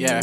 Yeah.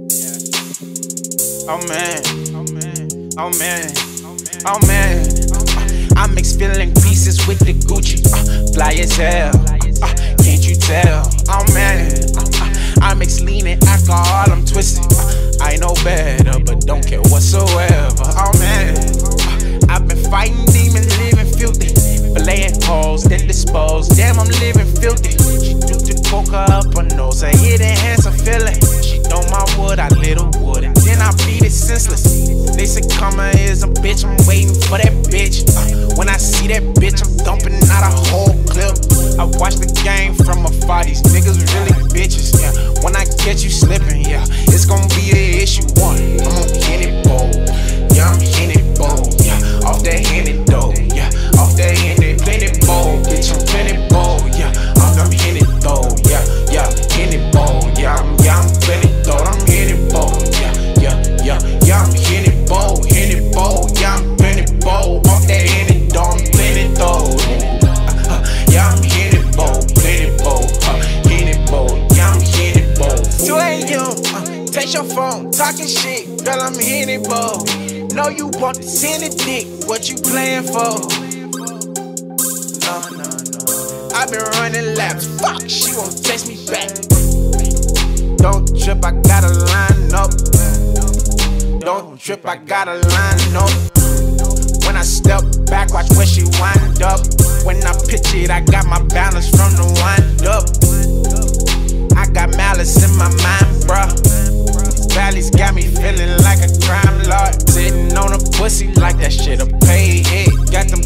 Oh man. Oh man. Oh man. Oh man. I mix feeling pieces with the Gucci. Fly as hell. Can't you tell? Oh man. I mix lean and alcohol. I'm twisted. I know better, but don't care whatsoever. Oh man. I've been fighting demons, living filthy. Belaying holes, then dispose. Damn, I'm living filthy. She do the coca up her nose. I hit enhance her feeling. She know my wood, I lit her wood, and then I beat it senseless. They say karma is a bitch, I'm waiting for that bitch. When I see that bitch, I'm dumping out a whole clip. I watch the game from afar, these niggas really bitches. Yeah, when I catch you slipping, yeah, it's gonna be an issue. One, I'm on Henny bowl. Yeah, I'm Henny bowl. Yeah, off that Henny dough. Yeah, off that Henny, plenty bowl. Bitch, I'm plenty bowl. Yeah, I'm Henny dough. Yeah, Henny bowl. Yeah, I'm plenty dough. I'm Henny bowl. Yeah, I'm Henny bowl. Henny bowl. Yeah, I'm plenty bowl. Off that Henny dough, I'm plenty dough. Yeah, I'm Henny bowl. Plenty bowl. Henny bowl. Yeah, I'm Henny bowl. 2 a.m. Text your phone, talking shit. Girl, I'm Henny bowl. Know you want to send a dick, what you playing for? No. I've been running laps, fuck, she won't text me back. Don't trip, I gotta line up. Don't trip, I gotta line up. When I step back, watch where she wind up. When I pitch it, I got my balance from the wind up. I got malice in my mind, bruh. Valleys got me feeling like a crime lord. Sitting on a pussy like that shit a pay hit. Got them